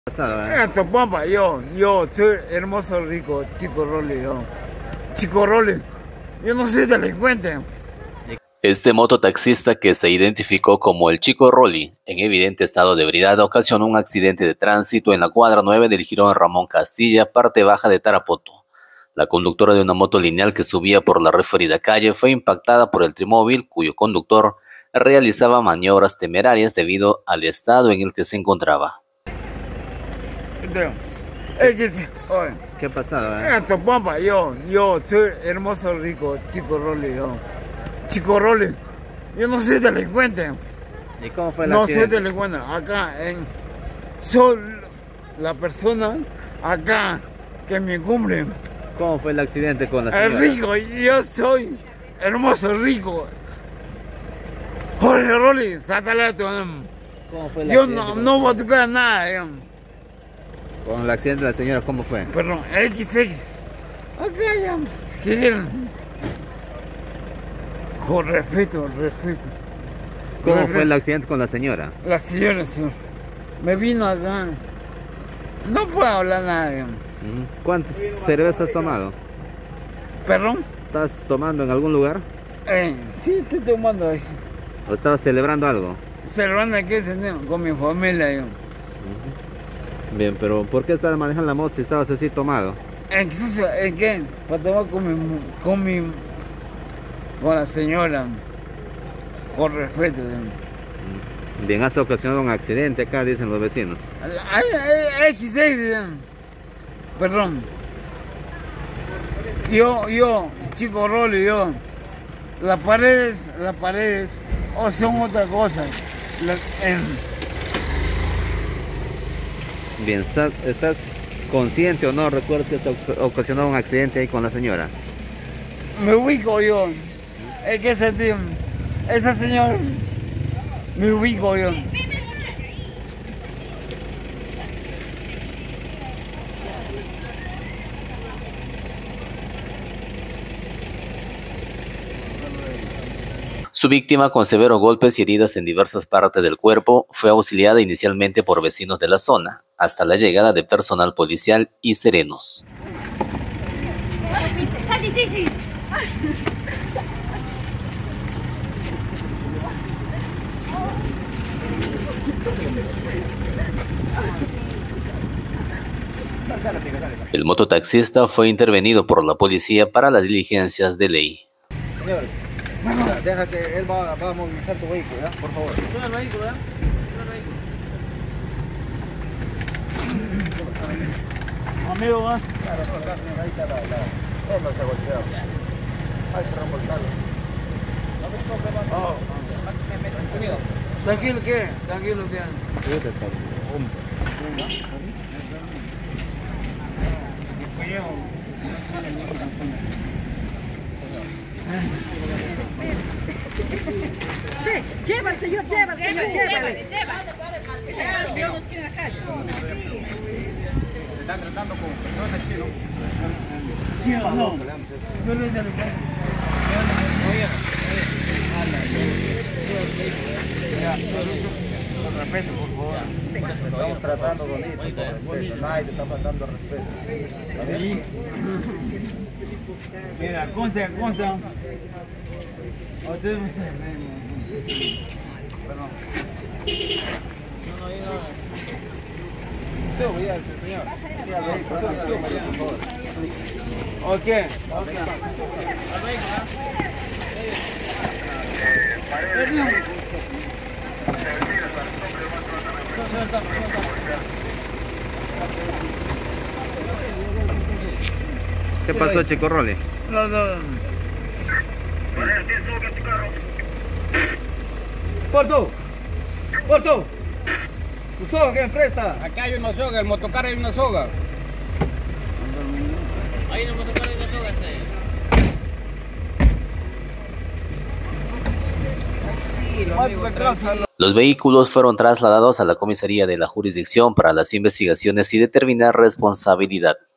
Pasado, Esto, papá, yo soy hermoso rico, Chico Rolly, Chico Rolly, yo no soy delincuente. Este mototaxista, que se identificó como el Chico Rolly, en evidente estado de ebriedad, ocasionó un accidente de tránsito en la cuadra 9 del jirón Ramón Castilla, parte baja de Tarapoto. La conductora de una moto lineal que subía por la referida calle fue impactada por el trimóvil, cuyo conductor realizaba maniobras temerarias debido al estado en el que se encontraba. ¿Qué ha pasado? Esto, papá, yo soy hermoso rico, Chico Rolly, Chico Rolly, yo no soy delincuente. ¿Y cómo fue el No accidente? soy delincuente, acá soy la persona acá que me cumple. ¿Cómo fue el accidente con la El señora? rico, yo soy hermoso rico. Jorge Rolly, sátale tú. ¿Cómo fue el Yo accidente? no voy a tocar nada. Con el accidente de la señora, ¿cómo fue? Perdón, XX. Acá ya. ¿Qué quieren? Con respeto. ¿Cómo fue el accidente con la señora? La señora, señor, me vino acá. No puedo hablar nada. ¿Cuántas cervezas has tomado? Perdón. ¿Estás tomando en algún lugar? Sí, estoy tomando eso. ¿O estabas celebrando algo? Celebrando aquí con mi familia. Yo. Bien, pero ¿por qué estabas manejando la moto si estabas así tomado? ¿En qué? Para tomar con la señora. Con respeto. Bien, has ocasionado un accidente acá, dicen los vecinos. XX. Perdón. Yo, Chico Rolly, las paredes, son otra cosa. Bien, ¿estás consciente o no? ¿Recuerdas que se ocasionó un accidente ahí con la señora? Me ubico yo. ¿En qué sentido? Esa señora, me ubico yo. Su víctima, con severos golpes y heridas en diversas partes del cuerpo, fue auxiliada inicialmente por vecinos de la zona, hasta la llegada de personal policial y serenos. El mototaxista fue intervenido por la policía para las diligencias de ley. Señor, deja que él va a movilizar tu vehículo, ¿ya? Por favor. Sube el vehículo, ¿ya? Amigo, ¿va? Claro, no, acá, señor, ahí está él no se ha golpeado. Hay que remolcarlo. Tranquilo, ¿qué? Tranquilo, ¿qué? Lleva al señor, llévale. Dios nos quiere en la calle. Se está tratando con personas chinos. ¿Sí o no? Yo le delincuente. Con respeto, por favor. Estamos tratando bonito, con respeto. Nadie te está faltando respeto. ¿Está bien? Mira, consta. Usted no se perdón. Sube ya, señor. Sí, al vehículo, sube ya, por favor. Ok. ¿Qué pasó, Chico Rolly? No. ¡Porto! ¿Tu soga que me presta? Acá hay una soga, el motocar hay una soga. Ahí en el motocar hay una soga. Los vehículos fueron trasladados a la comisaría de la jurisdicción para las investigaciones y determinar responsabilidad.